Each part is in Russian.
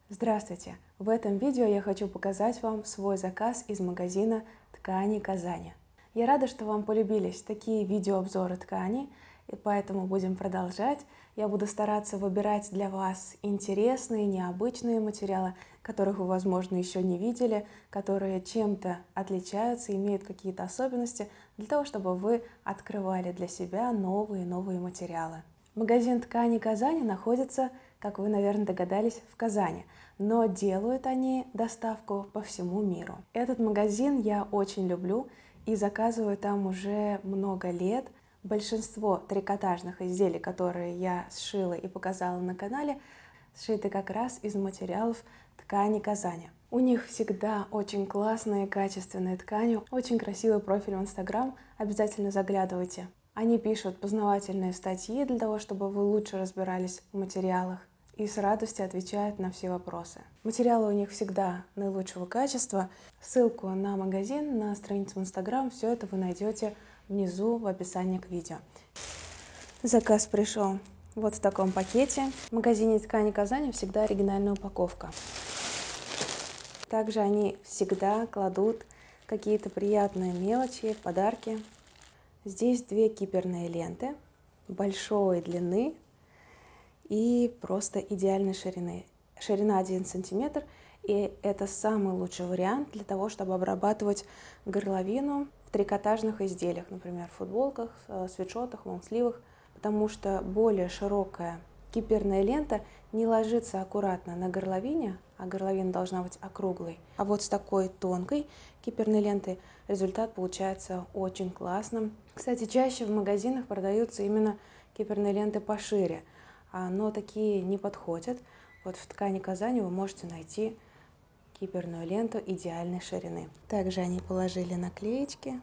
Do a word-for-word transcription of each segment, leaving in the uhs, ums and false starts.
Здравствуйте! В этом видео я хочу показать вам свой заказ из магазина «Ткани Казани». Я рада, что вам полюбились такие видеообзоры тканей, и поэтому будем продолжать. Я буду стараться выбирать для вас интересные, необычные материалы, которых вы, возможно, еще не видели, которые чем-то отличаются, имеют какие-то особенности, для того, чтобы вы открывали для себя новые и новые материалы. Магазин «Ткани Казани» находится, как вы, наверное, догадались, в Казани, но делают они доставку по всему миру. Этот магазин я очень люблю и заказываю там уже много лет. Большинство трикотажных изделий, которые я сшила и показала на канале, сшиты как раз из материалов «Ткани Казани». У них всегда очень классные, качественные ткани, очень красивый профиль в Инстаграм, обязательно заглядывайте. Они пишут познавательные статьи для того, чтобы вы лучше разбирались в материалах, и с радостью отвечают на все вопросы. Материалы у них всегда наилучшего качества. Ссылку на магазин, на страницу в Инстаграм, все это вы найдете внизу в описании к видео. Заказ пришел вот в таком пакете. В магазине «Ткани Казани» всегда оригинальная упаковка. Также они всегда кладут какие-то приятные мелочи, подарки. Здесь две киперные ленты большой длины и просто идеальной ширины. Ширина один сантиметр, и это самый лучший вариант для того, чтобы обрабатывать горловину в трикотажных изделиях, например, в футболках, свитшотах, лонгсливах, потому что более широкая киперная лента не ложится аккуратно на горловине, а горловина должна быть округлой. А вот с такой тонкой киперной лентой результат получается очень классным. Кстати, чаще в магазинах продаются именно киперные ленты пошире, но такие не подходят. Вот в «Ткани Казани» вы можете найти киперную ленту идеальной ширины. Также они положили наклеечки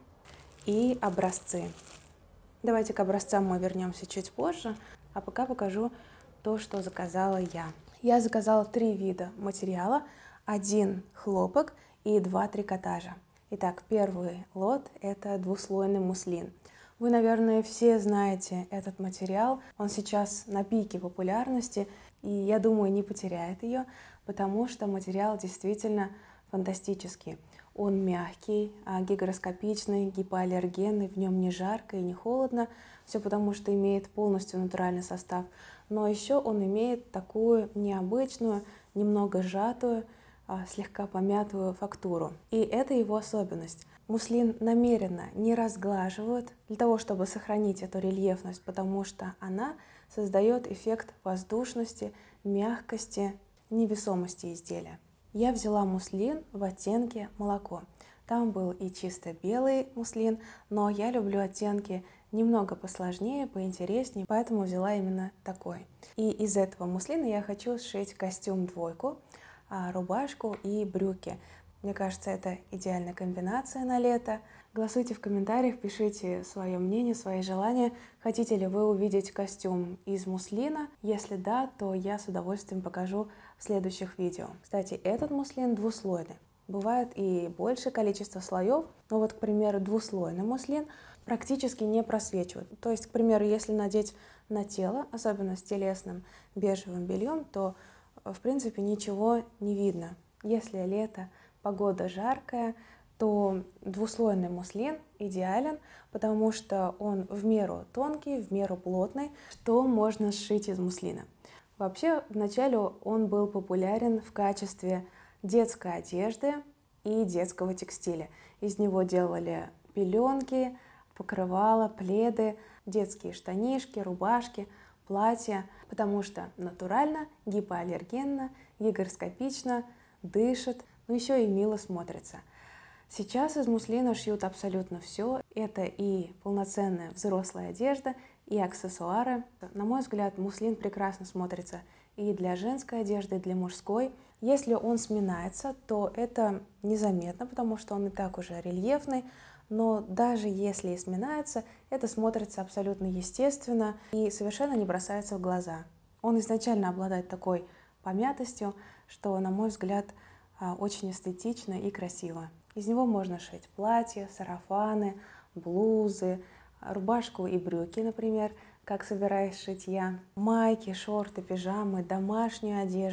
и образцы. Давайте к образцам мы вернемся чуть позже, а пока покажу то, что заказала я. Я заказала три вида материала: один хлопок и два трикотажа. Итак, первый лот – это двуслойный муслин. Вы, наверное, все знаете этот материал. Он сейчас на пике популярности, и я думаю, не потеряет ее, потому что материал действительно фантастический. Он мягкий, гигроскопичный, гипоаллергенный, в нем не жарко и не холодно. Все потому, что имеет полностью натуральный состав. Но еще он имеет такую необычную, немного сжатую, слегка помятую фактуру. И это его особенность. Муслин намеренно не разглаживают для того, чтобы сохранить эту рельефность, потому что она создает эффект воздушности, мягкости, невесомости изделия. Я взяла муслин в оттенке молоко. Там был и чисто белый муслин, но я люблю оттенки немного посложнее, поинтереснее, поэтому взяла именно такой. И из этого муслина я хочу сшить костюм-двойку, рубашку и брюки. Мне кажется, это идеальная комбинация на лето. Голосуйте в комментариях, пишите свое мнение, свои желания. Хотите ли вы увидеть костюм из муслина? Если да, то я с удовольствием покажу в следующих видео. Кстати, этот муслин двуслойный. Бывает и большее количество слоев, но вот, к примеру, двуслойный муслин практически не просвечивает. То есть, к примеру, если надеть на тело, особенно с телесным бежевым бельем, то в принципе ничего не видно. Если лето, погода жаркая, то двуслойный муслин идеален, потому что он в меру тонкий, в меру плотный, что можно сшить из муслина. Вообще, вначале он был популярен в качестве детской одежды и детского текстиля. Из него делали пеленки, покрывала, пледы, детские штанишки, рубашки, платья, потому что натурально, гипоаллергенно, гигроскопично, дышит, но еще и мило смотрится. Сейчас из муслина шьют абсолютно все. Это и полноценная взрослая одежда, и аксессуары. На мой взгляд, муслин прекрасно смотрится и для женской одежды, и для мужской. Если он сминается, то это незаметно, потому что он и так уже рельефный. Но даже если и сминается, это смотрится абсолютно естественно и совершенно не бросается в глаза. Он изначально обладает такой помятостью, что, на мой взгляд, очень эстетично и красиво. Из него можно шить платья, сарафаны, блузы, рубашку и брюки, например, как собираюсь шить я, майки, шорты, пижамы, домашнюю одежду.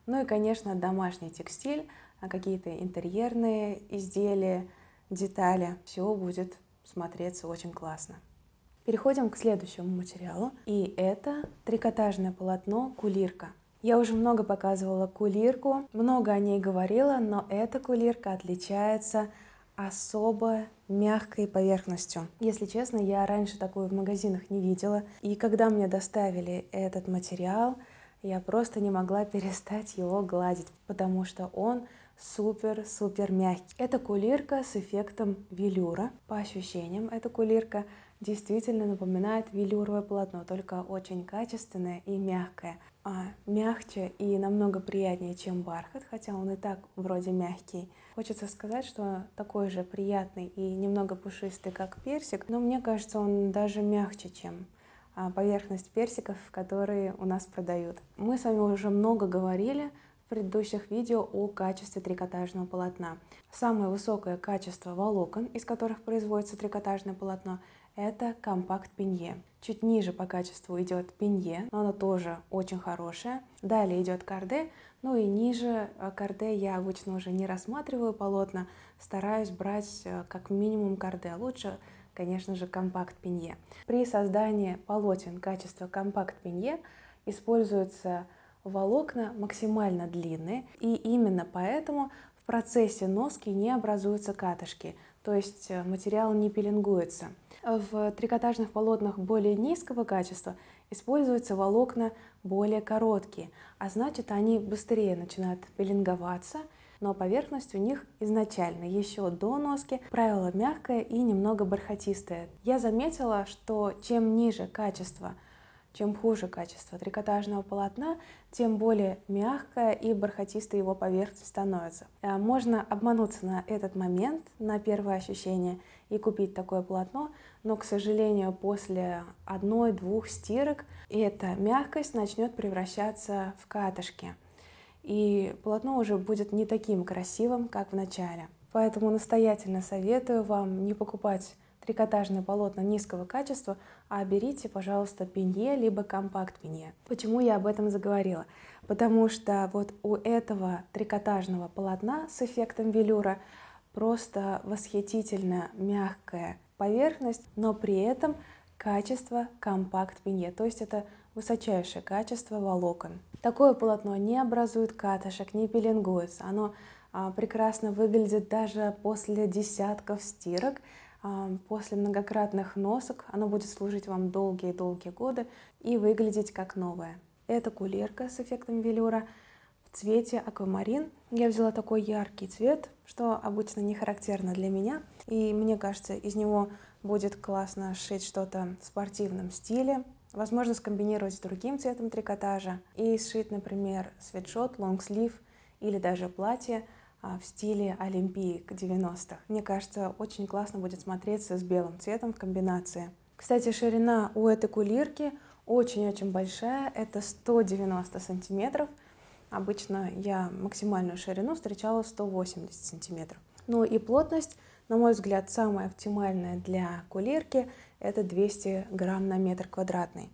Ну и, конечно, домашний текстиль, а какие-то интерьерные изделия, детали. Все будет смотреться очень классно. Переходим к следующему материалу. И это трикотажное полотно кулирка. Я уже много показывала кулирку, много о ней говорила, но эта кулирка отличается особо мягкой поверхностью. Если честно, я раньше такую в магазинах не видела. И когда мне доставили этот материал, я просто не могла перестать его гладить, потому что он супер-супер мягкий. Это кулирка с эффектом велюра. По ощущениям, эта кулирка действительно напоминает велюровое полотно, только очень качественное и мягкое. А, мягче и намного приятнее, чем бархат, хотя он и так вроде мягкий. Хочется сказать, что такой же приятный и немного пушистый, как персик, но мне кажется, он даже мягче, чем поверхность персиков, которые у нас продают. Мы с вами уже много говорили в предыдущих видео о качестве трикотажного полотна. Самое высокое качество волокон, из которых производится трикотажное полотно, это компакт пенье. Чуть ниже по качеству идет пенье, но оно тоже очень хорошее. Далее идет карде, ну и ниже карде я обычно уже не рассматриваю полотна, стараюсь брать как минимум карде, лучше, конечно же, компакт пенье. При создании полотен качества компакт пенье используются волокна максимально длинные, и именно поэтому в процессе носки не образуются катышки, то есть материал не пилингуется. В трикотажных полотнах более низкого качества используются волокна более короткие, а значит, они быстрее начинают пилинговаться, но поверхность у них изначально, еще до носки, как правило, мягкая и немного бархатистая. Я заметила, что чем ниже качество, чем хуже качество трикотажного полотна, тем более мягкая и бархатистая его поверхность становится. Можно обмануться на этот момент, на первое ощущение, и купить такое полотно, но, к сожалению, после одной-двух стирок эта мягкость начнет превращаться в катышки, и полотно уже будет не таким красивым, как в начале. Поэтому настоятельно советую вам не покупать трикотажные полотна низкого качества, а берите, пожалуйста, пенье либо компакт пенье. Почему я об этом заговорила? Потому что вот у этого трикотажного полотна с эффектом велюра просто восхитительно мягкая поверхность, но при этом качество компакт пенье, то есть это высочайшее качество волокон. Такое полотно не образует катышек, не пилингуется, оно а, прекрасно выглядит даже после десятков стирок, а, после многократных носок, оно будет служить вам долгие-долгие годы и выглядеть как новое. Это кулирка с эффектом велюра в цвете аквамарин. Я взяла такой яркий цвет, что обычно не характерно для меня, и мне кажется, из него будет классно сшить что-то в спортивном стиле, возможно скомбинировать с другим цветом трикотажа и сшить, например, свитшот, лонгслив или даже платье в стиле олимпиек девяностых. Мне кажется, очень классно будет смотреться с белым цветом в комбинации. Кстати, ширина у этой кулирки очень-очень большая, это сто девяносто сантиметров. Обычно я максимальную ширину встречала сто восемьдесят сантиметров. Ну и плотность, на мой взгляд, самая оптимальная для кулирки – это двести грамм на метр квадратный.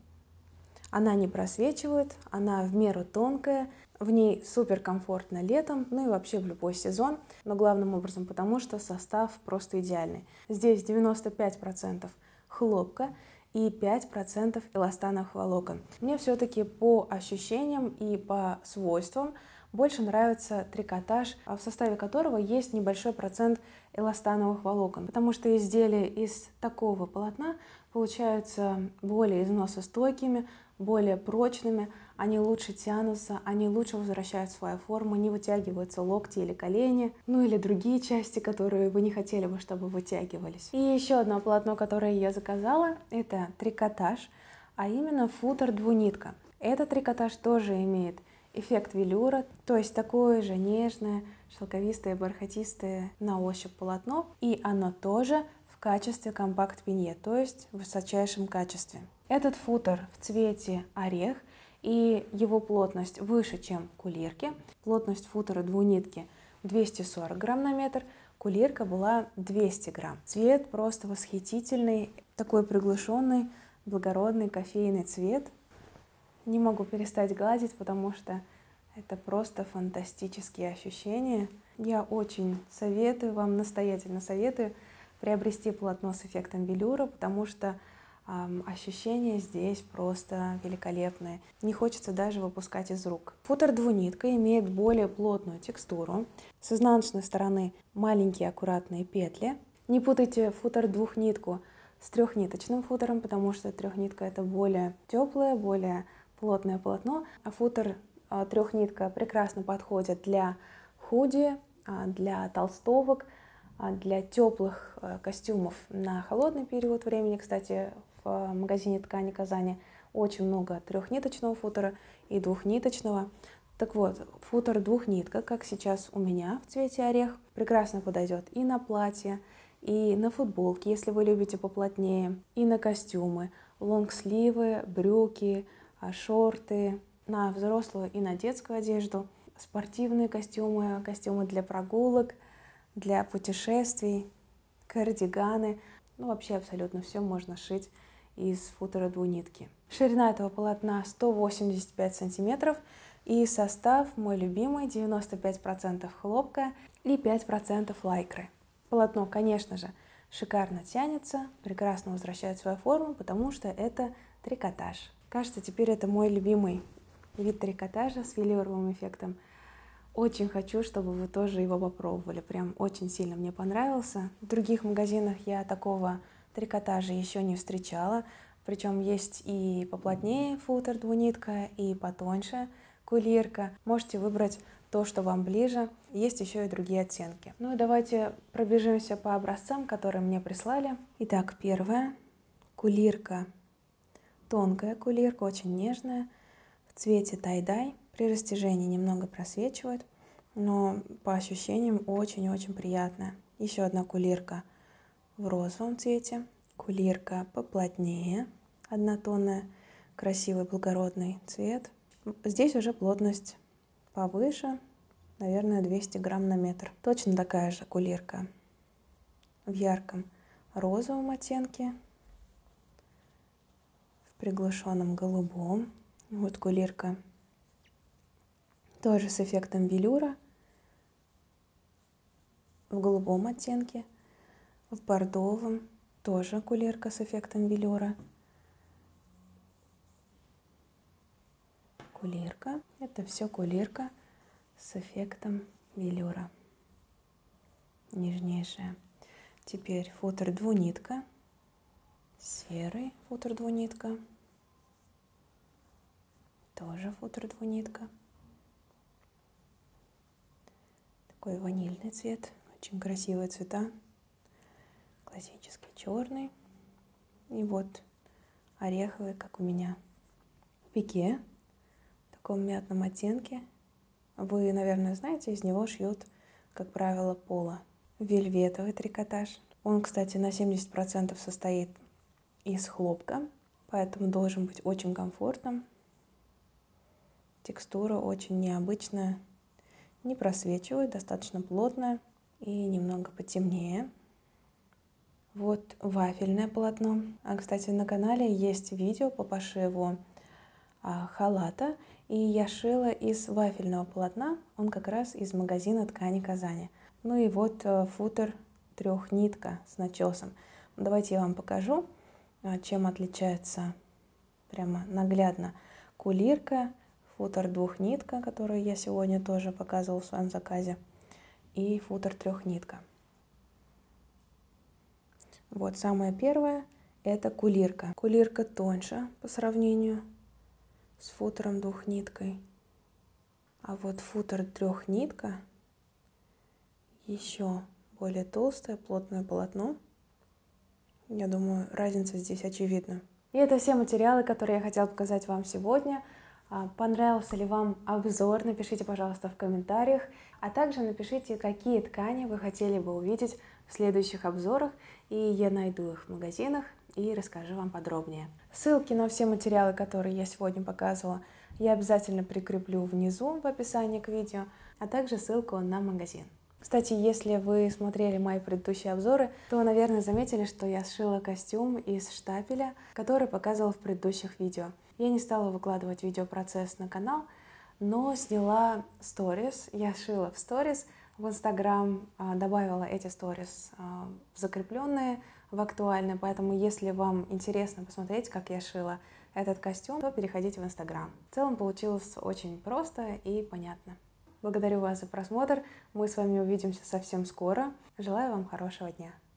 Она не просвечивает, она в меру тонкая, в ней супер комфортно летом, ну и вообще в любой сезон, но главным образом потому, что состав просто идеальный. Здесь девяносто пять процентов хлопка и пять процентов эластановых волокон. Мне все-таки по ощущениям и по свойствам больше нравится трикотаж, в составе которого есть небольшой процент эластановых волокон, потому что изделия из такого полотна получаются более износостойкими, более прочными, они лучше тянутся, они лучше возвращают свою форму, не вытягиваются локти или колени, ну или другие части, которые вы не хотели бы, чтобы вытягивались. И еще одно полотно, которое я заказала, это трикотаж, а именно футер двунитка. Этот трикотаж тоже имеет эффект велюра, то есть такое же нежное, шелковистое, бархатистое на ощупь полотно, и оно тоже в качестве компакт пенье, то есть в высочайшем качестве. Этот футер в цвете орех, и его плотность выше, чем кулирки. Плотность футера двунитки двести сорок грамм на метр, кулирка была двести грамм. Цвет просто восхитительный, такой приглушенный, благородный кофейный цвет. Не могу перестать гладить, потому что Это просто фантастические ощущения. Я очень советую вам, настоятельно советую приобрести полотно с эффектом велюра, потому что эм, ощущения здесь просто великолепные. Не хочется даже выпускать из рук. Футер двунитка имеет более плотную текстуру. С изнаночной стороны маленькие аккуратные петли. Не путайте футер двухнитку с трехниточным футером, потому что трехнитка это более теплое, более плотное полотно, а футер э, трехнитка прекрасно подходит для худи, э, для толстовок, э, для теплых э, костюмов на холодный период времени. Кстати, в магазине ткани Казани очень много трехниточного футера и двухниточного. Так вот, футер двухнитка, как сейчас у меня в цвете орех, прекрасно подойдет и на платье, и на футболки, если вы любите поплотнее, и на костюмы, лонгсливы, брюки, шорты, на взрослую и на детскую одежду, спортивные костюмы, костюмы для прогулок, для путешествий, кардиганы. Ну, вообще абсолютно все можно шить из футера двунитки. Ширина этого полотна сто восемьдесят пять сантиметров, и состав мой любимый: девяносто пять процентов хлопка и пять процентов лайкры. Полотно, конечно же, шикарно тянется, прекрасно возвращает свою форму, потому что это трикотаж. Кажется, теперь это мой любимый вид трикотажа с велюровым эффектом. Очень хочу, чтобы вы тоже его попробовали. Прям очень сильно мне понравился. В других магазинах я такого трикотажа еще не встречала. Причем есть и поплотнее футер двунитка, и потоньше кулирка. Можете выбрать то, что вам ближе. Есть еще и другие оттенки. Ну и давайте пробежимся по образцам, которые мне прислали. Итак, первая кулирка. Тонкая кулирка, очень нежная, в цвете тай-дай. При растяжении немного просвечивает, но по ощущениям очень-очень приятная. Еще одна кулирка в розовом цвете. Кулирка поплотнее, однотонная, красивый благородный цвет. Здесь уже плотность повыше, наверное, двести грамм на метр. Точно такая же кулирка в ярком розовом оттенке, в приглушенном голубом. Вот кулирка тоже с эффектом велюра, в голубом оттенке, в бордовом тоже кулирка с эффектом велюра. Кулирка. Это все кулирка с эффектом велюра. Нежнейшая. Теперь футер двунитка. Серый футер двунитка. Тоже футер двунитка. Такой ванильный цвет. Очень красивые цвета. Классический черный. И вот ореховый, как у меня. Пике. В таком мятном оттенке. Вы, наверное, знаете, из него шьют, как правило, поло. Вельветовый трикотаж. Он, кстати, на семьдесят процентов состоит из хлопка, поэтому должен быть очень комфортным. Текстура очень необычная, не просвечивает, достаточно плотная и немного потемнее. Вот вафельное полотно. А, кстати, на канале есть видео по пошиву а, халата, и я шила из вафельного полотна, он как раз из магазина ткани Казани. Ну и вот а, футер трехнитка с начесом. Давайте я вам покажу, а, чем отличается прямо наглядно кулирка, футер двухнитка, которую я сегодня тоже показывала в своем заказе, и футер трехнитка. Вот самое первое — это кулирка. Кулирка тоньше по сравнению с футером двухниткой, а вот футер трехнитка еще более толстое, плотное полотно. Я думаю, разница здесь очевидна. И это все материалы, которые я хотела показать вам сегодня. Понравился ли вам обзор? Напишите, пожалуйста, в комментариях. А также напишите, какие ткани вы хотели бы увидеть в следующих обзорах. И я найду их в магазинах и расскажу вам подробнее. Ссылки на все материалы, которые я сегодня показывала, я обязательно прикреплю внизу в описании к видео, а также ссылку на магазин. Кстати, если вы смотрели мои предыдущие обзоры, то, наверное, заметили, что я сшила костюм из штапеля, который показывала в предыдущих видео. Я не стала выкладывать видеопроцесс на канал, но сняла сторис, я шила в сторис в Инстаграм, добавила эти сторис в закрепленные, в актуальные, поэтому если вам интересно посмотреть, как я шила этот костюм, то переходите в Инстаграм. В целом получилось очень просто и понятно. Благодарю вас за просмотр, мы с вами увидимся совсем скоро, желаю вам хорошего дня.